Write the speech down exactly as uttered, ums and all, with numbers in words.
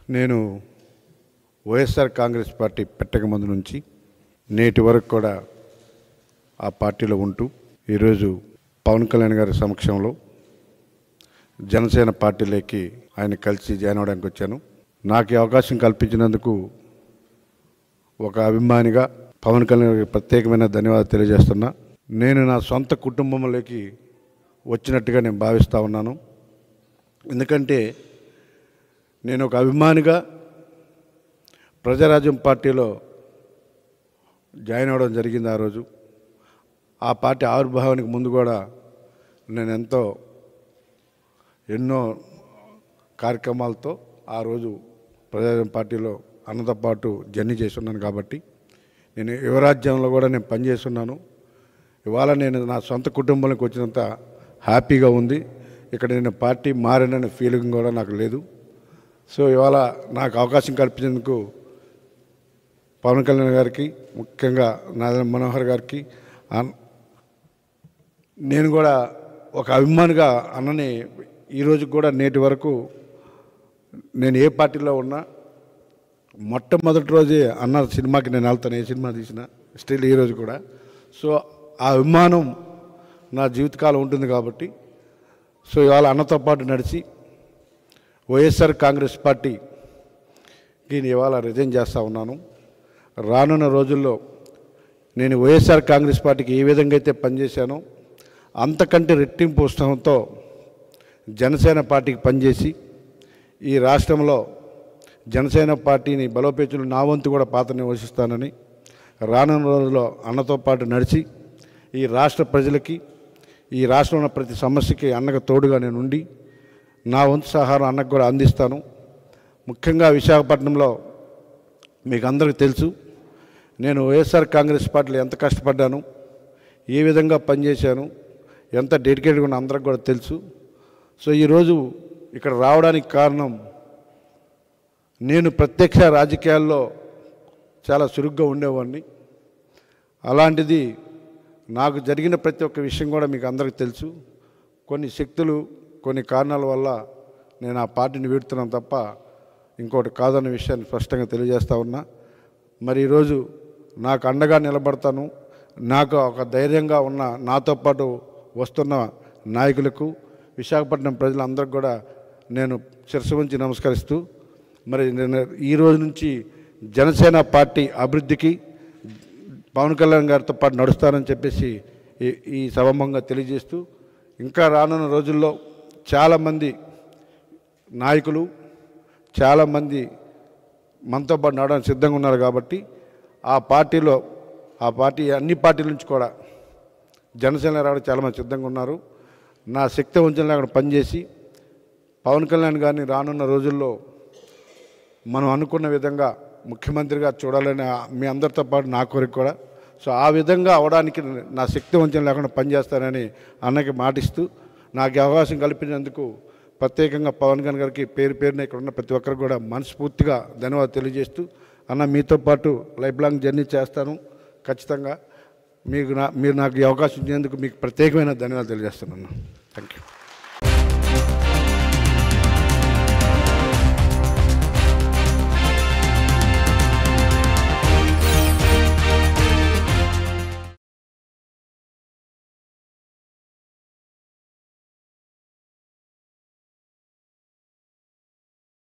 నేను వైఎస్ఆర్ కాంగ్రెస్ పార్టీ పెట్టక ముందు నుంచి నేటి వరకు కూడా ఆ పార్టీలో ఉంటూ ఈరోజు పవన్ కళ్యాణ్ గారి సమక్షంలో జనసేన పార్టీలోకి ఆయన కలిసి జాయిన్ అవడానికి వచ్చాను. నాకు ఈ అవకాశం కల్పించినందుకు ఒక అభిమానిగా పవన్ కళ్యాణ్ గారికి ప్రత్యేకమైన ధన్యవాదాలు తెలియజేస్తున్నా. నేను నా సొంత కుటుంబంలోకి వచ్చినట్టుగా నేను భావిస్తూ ఉన్నాను. ఎందుకంటే నేను ఒక అభిమానిగా ప్రజారాజ్యం పార్టీలో జాయిన్ అవ్వడం జరిగింది. ఆ రోజు ఆ పార్టీ ఆవిర్భావానికి ముందు కూడా నేను ఎంతో ఎన్నో కార్యక్రమాలతో ఆ రోజు ప్రజారాజ్యం పార్టీలో అన్నతో పాటు జర్నీ చేస్తున్నాను. కాబట్టి నేను యువరాజ్యంలో కూడా నేను పనిచేస్తున్నాను. ఇవాళ నేను నా సొంత కుటుంబంలోకి వచ్చినంత హ్యాపీగా ఉంది. ఇక్కడ నేను పార్టీ మారిననే ఫీలింగ్ కూడా నాకు లేదు. సో ఇవాళ నాకు అవకాశం కల్పించేందుకు పవన్ కళ్యాణ్ గారికి, ముఖ్యంగా నాదెండ్ల మనోహర్ గారికి, నేను కూడా ఒక అభిమానిగా అన్నని ఈరోజు కూడా నేటి వరకు నేను ఏ పార్టీలో ఉన్నా మొట్టమొదటి రోజే అన్న సినిమాకి నేను వెళ్తాను, ఏ సినిమా తీసినా స్టిల్ ఈరోజు కూడా. సో ఆ అభిమానం నా జీవితకాలం ఉంటుంది. కాబట్టి సో ఇవాళ అన్నతో పాటు నడిచి వైఎస్ఆర్ కాంగ్రెస్ పార్టీకి ఇవాళ రిజైన్ చేస్తూ ఉన్నాను. రానున్న రోజుల్లో నేను వైఎస్ఆర్ కాంగ్రెస్ పార్టీకి ఏ విధంగా అయితే పనిచేశానో అంతకంటే రెట్టింపు ఉత్సాహంతో జనసేన పార్టీకి పనిచేసి ఈ రాష్ట్రంలో జనసేన పార్టీని బలోపేతులు నా వంతు కూడా పాత్ర నిర్వహిస్తానని రానున్న రోజుల్లో అన్నతో పాటు నడిచి ఈ రాష్ట్ర ప్రజలకి, ఈ రాష్ట్రంలో ప్రతి సమస్యకి అన్నకు తోడుగా నేను ఉండి నా వంతు సహారం అన్నకు కూడా అందిస్తాను. ముఖ్యంగా విశాఖపట్నంలో మీకు అందరికీ తెలుసు, నేను వైఎస్ఆర్ కాంగ్రెస్ పార్టీలో ఎంత కష్టపడ్డాను, ఏ విధంగా పనిచేశాను, ఎంత డెడికేట్గా ఉన్న అందరికి కూడా తెలుసు. సో ఈరోజు ఇక్కడ రావడానికి కారణం, నేను ప్రత్యక్ష రాజకీయాల్లో చాలా చురుగ్గా ఉండేవాడిని. అలాంటిది నాకు జరిగిన ప్రతి ఒక్క విషయం కూడా మీకు అందరికీ తెలుసు. కొన్ని శక్తులు, కొన్ని కారణాల వల్ల నేను ఆ పార్టీని వీడుతున్నాను తప్ప ఇంకోటి కాదన్న విషయాన్ని స్పష్టంగా తెలియజేస్తూ ఉన్నా. మరి ఈరోజు నాకు అండగా నిలబడతాను. నాకు ఒక ధైర్యంగా ఉన్న నాతో పాటు వస్తున్న నాయకులకు, విశాఖపట్నం ప్రజలందరికీ కూడా నేను శిరస్సు వంచి నమస్కరిస్తూ, మరి నేను ఈ రోజు నుంచి జనసేన పార్టీ అభివృద్ధికి పవన్ కళ్యాణ్ గారితో పాటు నడుస్తానని చెప్పేసి ఈ ఈ సభంగా తెలియజేస్తూ, ఇంకా రానున్న రోజుల్లో చాలామంది నాయకులు, చాలామంది మనతో పాటు నడవడానికి సిద్ధంగా ఉన్నారు. కాబట్టి ఆ పార్టీలో, ఆ పార్టీ అన్ని పార్టీల నుంచి కూడా జనసేన రావడానికి చాలామంది సిద్ధంగా ఉన్నారు. నా శక్తి వంచనలో అక్కడ పనిచేసి పవన్ కళ్యాణ్ గారిని రానున్న రోజుల్లో మనం అనుకున్న విధంగా ముఖ్యమంత్రిగా చూడాలని మీ అందరితో పాటు నా కోరిక కూడా. సో ఆ విధంగా అవడానికి నా శక్తి వంచన లేకుండా పనిచేస్తానని అన్నకి మాటిస్తూ, నాకు అవకాశం కల్పించినందుకు ప్రత్యేకంగా పవన్ కళ్యాణ్ గారికి పేరు పేరున ఇక్కడ ఉన్న ప్రతి ఒక్కరికి కూడా మనస్ఫూర్తిగా ధన్యవాదాలు తెలియజేస్తూ, అన్న మీతో పాటు లైఫ్ లాంగ్ జర్నీ చేస్తాను ఖచ్చితంగా. మీకు నా మీరు నాకు ఈ అవకాశం ఇచ్చినందుకు మీకు ప్రత్యేకమైన ధన్యవాదాలు తెలియజేస్తున్నాను. Thank you.